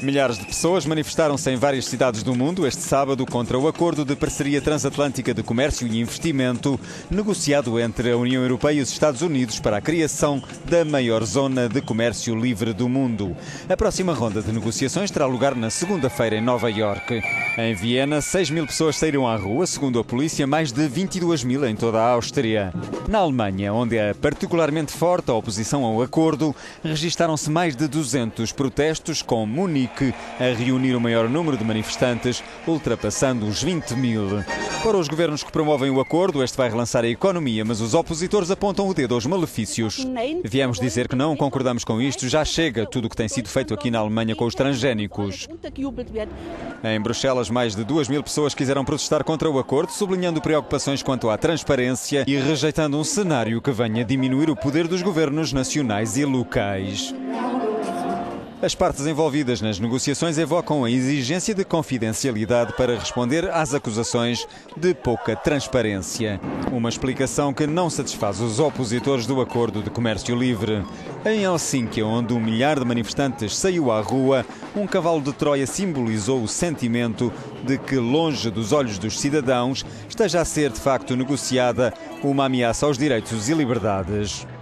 Milhares de pessoas manifestaram-se em várias cidades do mundo este sábado contra o Acordo de Parceria Transatlântica de Comércio e Investimento, negociado entre a União Europeia e os Estados Unidos para a criação da maior zona de comércio livre do mundo. A próxima ronda de negociações terá lugar na segunda-feira em Nova Iorque. Em Viena, 6.000 pessoas saíram à rua, segundo a polícia, mais de 22.000 em toda a Áustria. Na Alemanha, onde é particularmente forte a oposição ao acordo, registaram-se mais de 200 protestos, com Munique a reunir o maior número de manifestantes, ultrapassando os 20.000. Para os governos que promovem o acordo, este vai relançar a economia, mas os opositores apontam o dedo aos malefícios. Viemos dizer que não concordamos com isto, já chega tudo o que tem sido feito aqui na Alemanha com os transgénicos. Em Bruxelas, mais de 2.000 pessoas quiseram protestar contra o acordo, sublinhando preocupações quanto à transparência e rejeitando um cenário que venha diminuir o poder dos governos nacionais e locais. As partes envolvidas nas negociações evocam a exigência de confidencialidade para responder às acusações de pouca transparência. Uma explicação que não satisfaz os opositores do Acordo de Comércio Livre. Em Helsínquia, onde 1 milhar de manifestantes saiu à rua, um cavalo de Troia simbolizou o sentimento de que, longe dos olhos dos cidadãos, esteja a ser de facto negociada uma ameaça aos direitos e liberdades.